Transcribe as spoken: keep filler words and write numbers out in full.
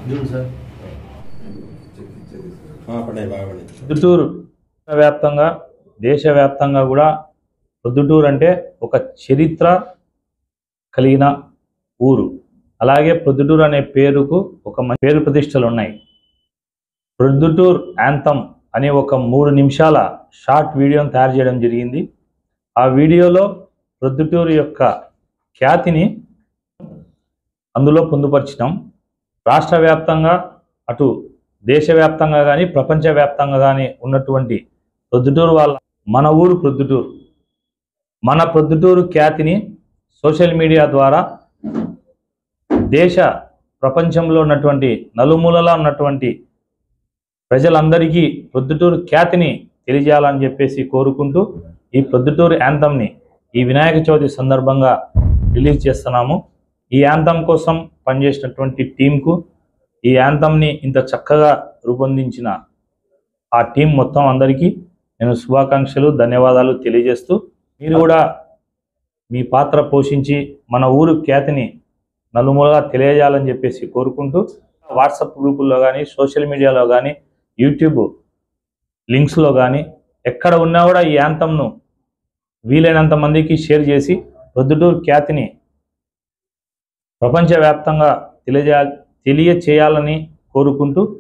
ప్రొద్దుటూరు వ్యాప్తంగా దేశవ్యాప్తంగా కూడా ప్రొద్దుటూరు అంటే ఒక చరిత్ర కలిగిన ఊరు. అలాగే ప్రొద్దుటూరు అనే పేరుకు ఒక పేరు ప్రతిష్టలు ఉన్నాయి. ప్రొద్దుటూరు యాంథమ్ అనే ఒక మూడు నిమిషాల షార్ట్ వీడియోని తయారు చేయడం జరిగింది. ఆ వీడియోలో ప్రొద్దుటూరు యొక్క ఖ్యాతిని అందులో పొందుపరిచినాం. రాష్ట్ర వ్యాప్తంగా అటు దేశవ్యాప్తంగా కానీ ప్రపంచవ్యాప్తంగా కానీ ఉన్నటువంటి ప్రొద్దుటూరు వాళ్ళ మన ఊరు ప్రొద్దుటూరు మన ప్రొద్దుటూరు ఖ్యాతిని సోషల్ మీడియా ద్వారా దేశ ప్రపంచంలో ఉన్నటువంటి నలుమూలలా ఉన్నటువంటి ప్రజలందరికీ ప్రొద్దుటూరు ఖ్యాతిని తెలియజేయాలని చెప్పేసి కోరుకుంటూ ఈ ప్రొద్దుటూరు యాంథమ్ని ఈ వినాయక చవితి సందర్భంగా రిలీజ్ చేస్తున్నాము. ఈ యాంథమ్ కోసం పనిచేసినటువంటి టీంకు, ఈ యాంథమ్ని ఇంత చక్కగా రూపొందించిన ఆ టీం మొత్తం అందరికీ నేను శుభాకాంక్షలు, ధన్యవాదాలు తెలియజేస్తూ, మీరు కూడా మీ పాత్ర పోషించి మన ఊరు ఖ్యాతిని నలుమూలగా తెలియజేయాలని చెప్పేసి కోరుకుంటూ, వాట్సాప్ గ్రూపుల్లో కానీ సోషల్ మీడియాలో కానీ యూట్యూబ్ లింక్స్లో కానీ ఎక్కడ ఉన్నా కూడా ఈ యాంథమ్ను వీలైనంత మందికి షేర్ చేసి ప్రొద్దుటూరు ఖ్యాతిని ప్రపంచవ్యాప్తంగా తెలియజేయ తెలియచేయాలని కోరుకుంటూ